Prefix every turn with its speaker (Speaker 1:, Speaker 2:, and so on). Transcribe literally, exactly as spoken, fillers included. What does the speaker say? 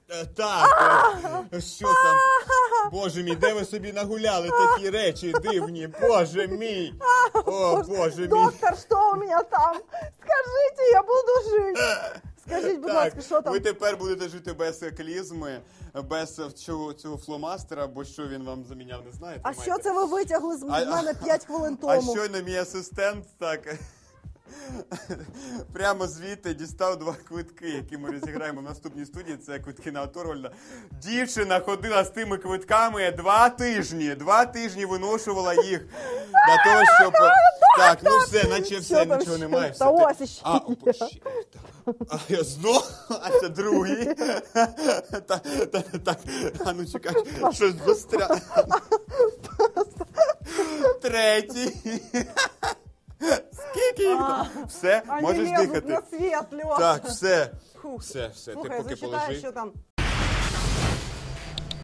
Speaker 1: Е, Так, е, що там? Боже мій, де ви собі нагуляли такі речі дивні? Боже мій! О, Боже мій!
Speaker 2: Доктор, що у мене там? Скажіть, я буду жити. Скажіть, будь ласка, що там?
Speaker 1: Ви тепер будете жити без клізми, без цього, цього фломастера, бо що він вам заміняв, не знаєте?
Speaker 2: А що це ви витягли з
Speaker 1: А-
Speaker 2: мене п'ять хвилин
Speaker 1: А
Speaker 2: тому?
Speaker 1: щойно мій асистент так прямо звідти дістав два квитки, які ми розіграємо в наступній студії. Це квитки на Оторвальда. Дівчина ходила з тими квитками два тижні. Два тижні виношувала їх для того, щоб... Так, ну все, наче все,
Speaker 2: Що там
Speaker 1: нічого
Speaker 2: ще?
Speaker 1: немає.
Speaker 2: Та
Speaker 1: все,
Speaker 2: ось
Speaker 1: ти-
Speaker 2: іще
Speaker 1: А,
Speaker 2: є.
Speaker 1: о, ще, так. А я знову, а це другий. Так, так, так, а ну чекай, щось застря. Третій. Скільки їх там? Все,
Speaker 2: Вони
Speaker 1: можеш
Speaker 2: лезуть
Speaker 1: дихати.
Speaker 2: на світ, Льоша.
Speaker 1: Так, все.
Speaker 2: Фух.
Speaker 1: Все, все, ти
Speaker 2: Слухай,
Speaker 1: поки
Speaker 2: зачитаю,
Speaker 1: положи.
Speaker 2: що там.